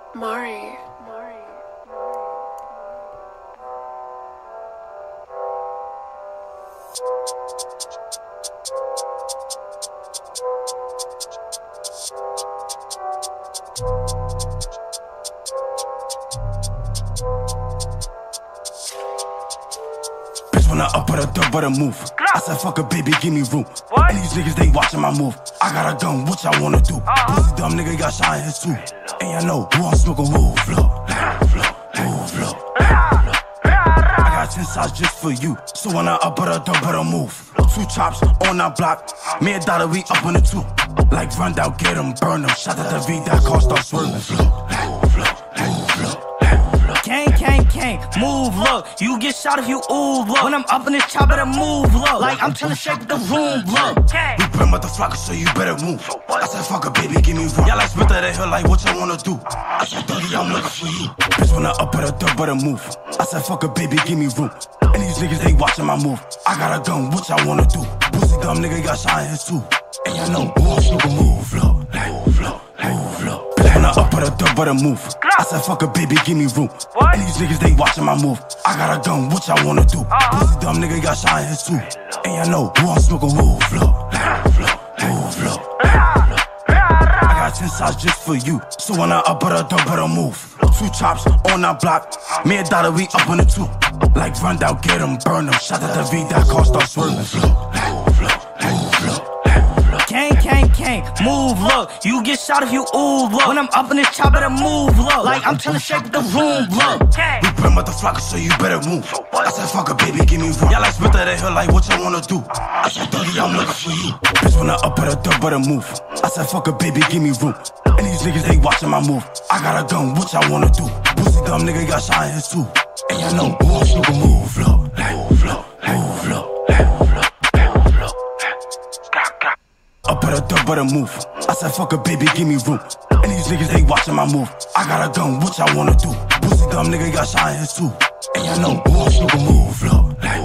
Mari. Bitch, when I up at a dub, but I move. I said, fuck a baby, give me room. What? And these niggas, they watching my move. I got a gun, what y'all wanna do? Pussy dumb nigga got shot in his too. And y'all know who I'm smoking, move, flow, move, low. I got 10 shots just for you. So when I up at a dub, but I move. 2 chops on that block. Me and Dada, we up on the 2. Like run down, get them, burn them. Shot at the V, that car start swerving. Gang, move, look. You get shot if you ooh, look. When I'm up in this chopper, to move, look. Like I'm tryna shake the room, look. We bring motherfuckers, so you better move. I said, fuck a baby, give me room. Y'all like spit at the hill, like what y'all wanna do? I said, Dougie, I'm looking for you. Bitch, when I up at a dub, but I move. I said, fuck a baby, give me room. And these niggas, they watching my move. I got a gun, what y'all wanna do? Pussy dumb nigga got shot in his too. And y'all know who I'm smoking, move, low. Bitch, when I up at a dub, but I move. I said, fuck a baby, give me room. And these niggas, they watching my move. I got a gun, what y'all wanna do? Pussy dumb nigga got shot in his too. And y'all know who I'm smoking, move, low. I got 10 shots just for you. So when I up at a dub, but I move. 2 chops on that block. Me and Dada, we up on the 2. Like run down, get them, burn them. Shot at the V, that car start swerving. Gang, move, look. You get shot if you ooh, look. When I'm up in this chopper, to move, look. Like I'm tryna shake the room, look. We bring motherfuckers, so you better move. I said, fuck a baby, give me room. Y'all like spit at the hill, like what y'all wanna do? I said, Dougie, I'm looking for you. Bitch, when I up at a dub, but I move. I said, fuck a baby, give me room. And these niggas, they watching my move. I got a gun, what y'all wanna do? Pussy dumb nigga got shot in his too. And y'all know who I'm smoking, move, low. Up at a dub, but I move. I said, fuck a baby, give me room. And these niggas, they watching my move. I got a gun, what y'all wanna do? Pussy dumb nigga got shot in his too. And y'all know who I'm smoking, move, low.